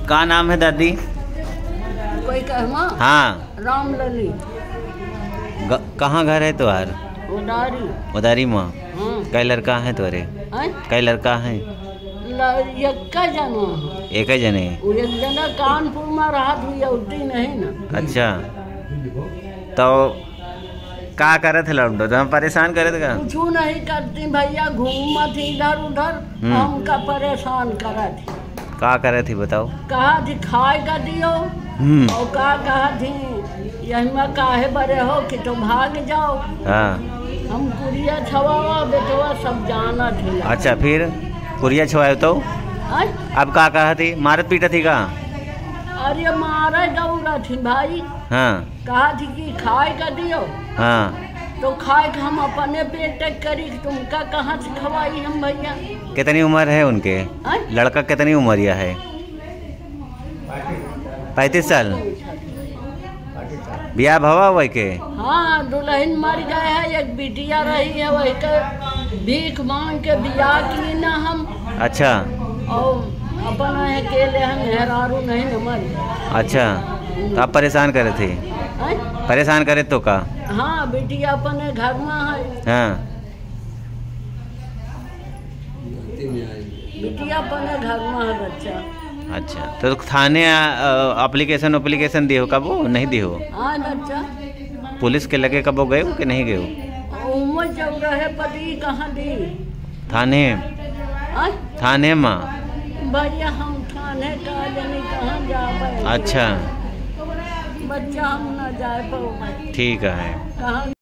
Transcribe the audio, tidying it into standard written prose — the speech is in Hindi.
का नाम है दादी? कोई कहमा? हाँ। राम लली। कहाँ घर है तुम्हार? उदारी। उदारी माँ। हाँ। कई लड़का है तुम्हारे? कई लड़का है? एक ही जने। एक जना कानपुर में रहा उठी नहीं ना। अच्छा, तो का करे थे लौंडो? तो हम परेशान करे थे का? कुछ नहीं करती भैया, घूमत थी इधर उधर, हमका परेशान करा थी। का करे थी बताओ? कहा थी खाए का दियो, और कहा थी यही में काहे बड़े हो कि तो भाग जाओ। हाँ। हम कुरिया छवावा बेटवा सब जाना थी। अच्छा, फिर कुरिया छवाए तो अब का कहा थी? मारत पीटा थी का? अरे मारे दौड़ा थी भाई। हाँ। कहा थी कि खाए का दियो। हाँ। तो खाए का हम अपने पेट करी, तुमका कहाँ से खवाई हम भैया? कितनी उम्र है उनके? लड़का कितनी उम्रिया है? 35 साल। ब्याह भवा वही के? हाँ, दुल्हन मर गए है, एक बिटिया रही है, वही के भीख मांग के ब्याह की ना हम। अच्छा। और अपन अकेले हम मेहरारू नहीं न मर। अच्छा, तो आप परेशान करे थे? परेशान करे तो का? हाँ, बिटिया अपने घर में है। हाँ। बिटिया अपने घर में है बच्चा। अच्छा, तो थाने एप्लीकेशन दिए हो? कब वो नहीं दिए हो? हाँ बच्चा। पुलिस के लगे कब गए हो कि नहीं गए हो? उम्र जब रहे पति कहाँ दी? थाने में? भैया हम थाने का जाने कहाँ जावे। अच्छा, बच्चा हम न जाए पाओ। ठीक है। कहाँ